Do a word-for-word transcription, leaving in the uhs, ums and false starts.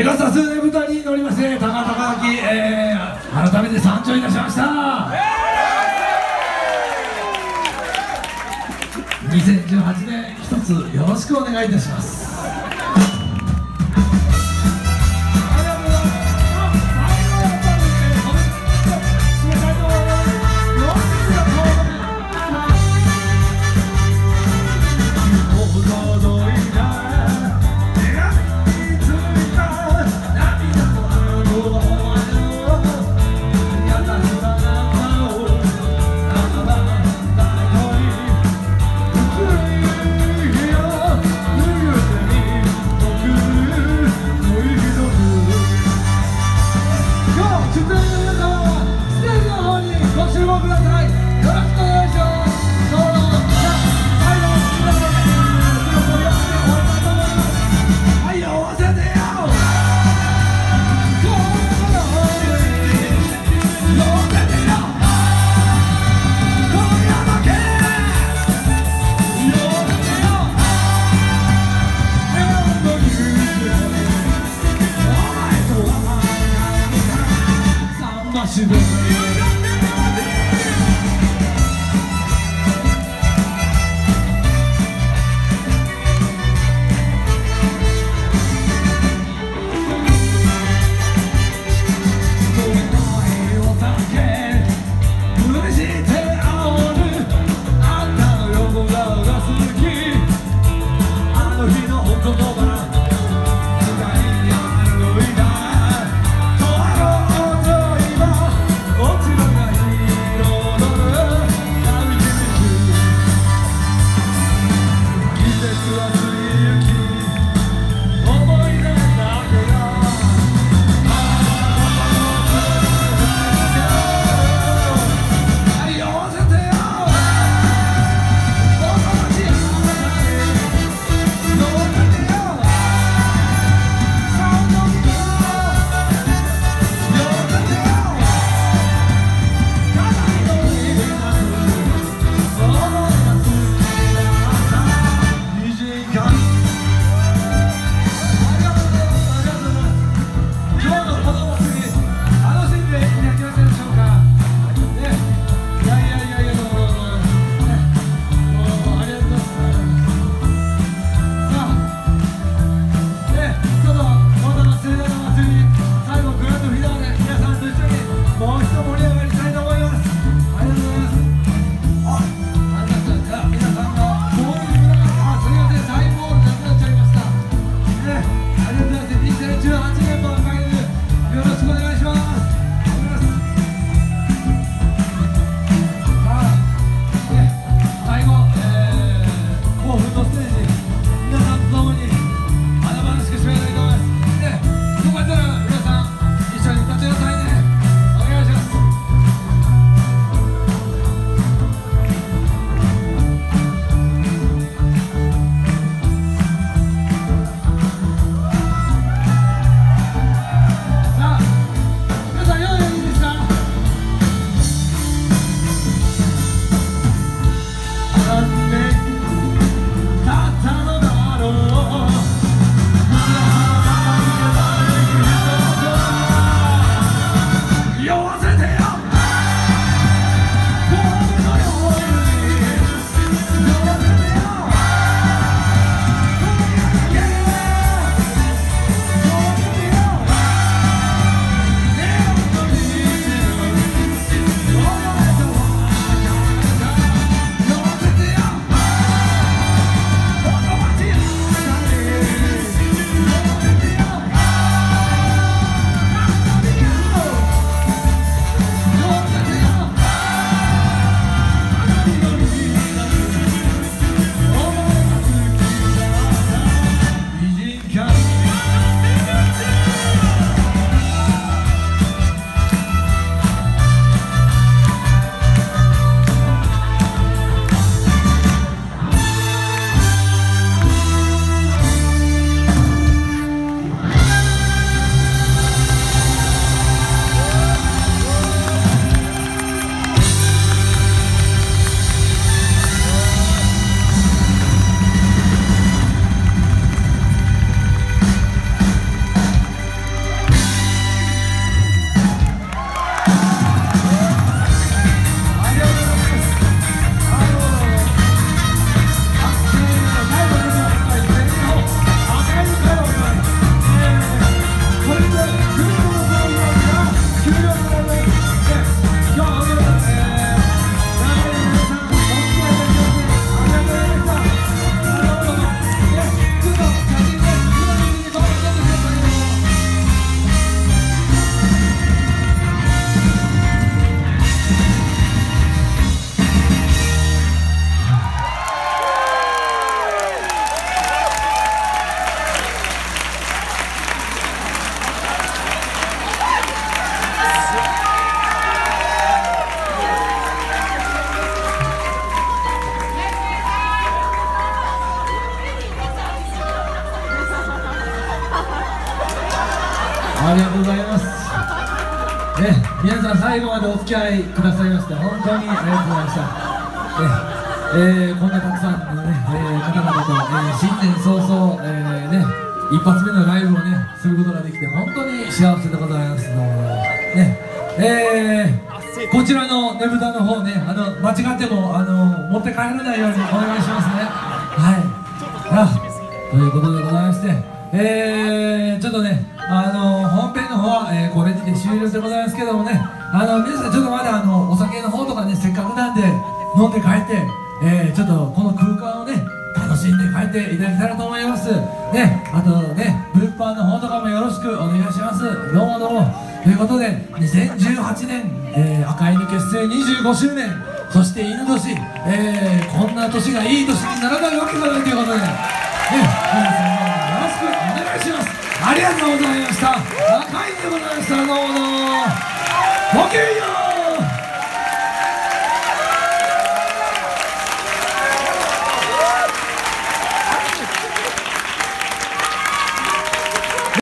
広さ数年舞台に乗りまして高高明、えー、改めて参上いたしました。にせんじゅうはちねん一つよろしくお願いいたします。 ありがとうございます。ね、皆さん最後までお付き合いくださいまして本当にありがとうございました。ね、えー、こんなたくさんのね、えー、方々と、えー、新年早々、えー、ね、一発目のライブをねすることができて本当に幸せでございますのね。えー、こちらのねぶたの方ね、あの間違ってもあの持って帰らないようにお願いしますね。はい。あ、ということでございまして、えー、ちょっとね、あの本編の方は、えー、これにて終了でございますけどもね、あの皆さんちょっとまだあのお酒の方とかね、せっかくなんで飲んで帰って、えー、ちょっとこの空間をね楽しんで帰っていただけたらと思いますね。あとね、物販の方とかもよろしくお願いします。どうもどうも。ということでにせんじゅうはちねん、えー、赤犬結成にじゅうごしゅうねん、そして犬年、えー、こんな年がいい年にならないわけがないということでね、皆さんよろしくお願いします。ありがとうございました。赤犬でございました。どうもどうも。ごきげんよう。